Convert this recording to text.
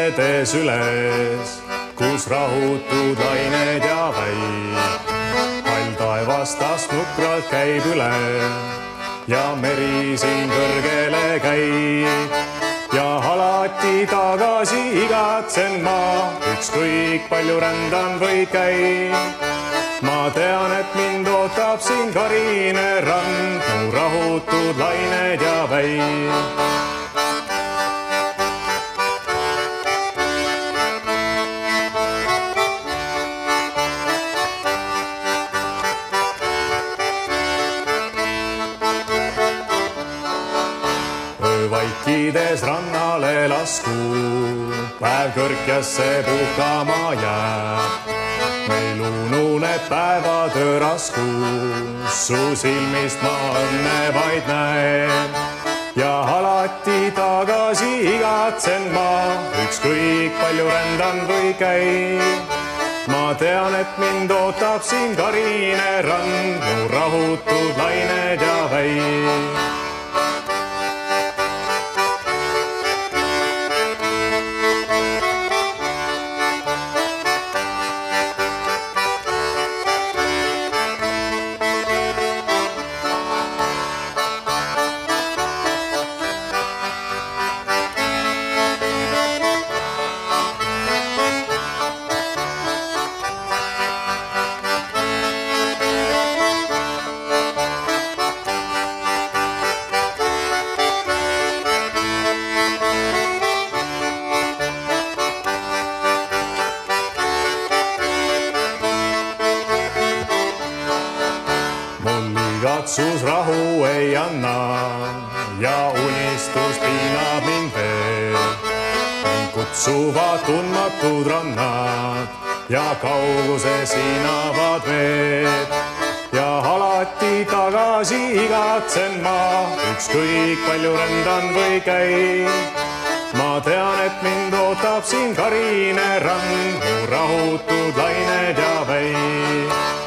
vetes üles, kus rahutud lained ja väi. Hall taevastast nukralt käib üle ja meri siin kõrgele käib. Ja alati tagasi igatsen ma, ükskõik palju rändan või käin. Ma tean, et mind ootab siin karine rand, mu rahutud lained ja väi. Vaikides rannale lasku, päev kõrkjasse puhkama jääb. Meil ununeb päevatöö raskus, su silmist ma õnne vaid näen. Ja alati tagasi igatsen ma, ükskõik palju rändan või käin. Ma tean, et mind ootab siin karine rand, mu rahutud lained ja väi. Igatsus rahu ei anna ja unistus piinab mind veel. Mind kutsuvad tundmatud rannad ja kauguses hinavad veed. Ja alati tagasi igatsen ma, ükskõik palju rändan või käin. Ma tean, et mind ootab siin karine rand, mu rahutud lained ja väi.